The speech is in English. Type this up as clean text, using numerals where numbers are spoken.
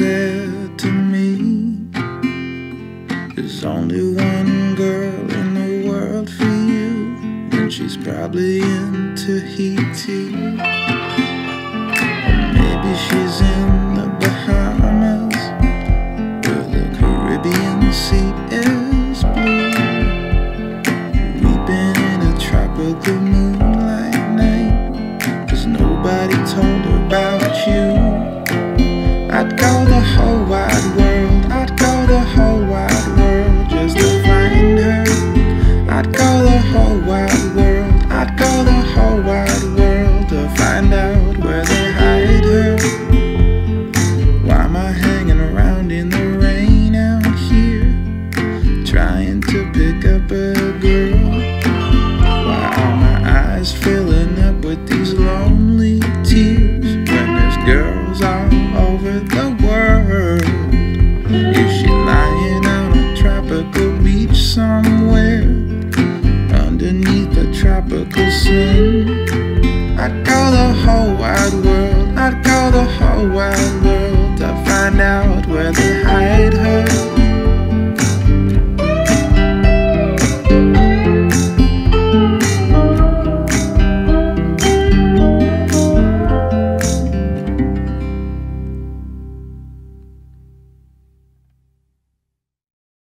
said to me, there's only one girl in the world for you, and she's probably in Tahiti. Or maybe she's in the Bahamas, where the Caribbean Sea is blue, weeping in a tropical moonlight night, 'cause nobody told her about you. I'd go the whole wide world, I'd go the whole wide world just to find her. I'd go the whole wide world, I'd go the whole wide world to find out where they hide her. Why am I hanging around in the rain out here, trying to pick up a girl? Why are my eyes filling up with these lonely tears when there's girls all over the world? Is she lying on a tropical beach somewhere, underneath a tropical sun? I'd go the whole wide world, I'd go the whole wide world to find out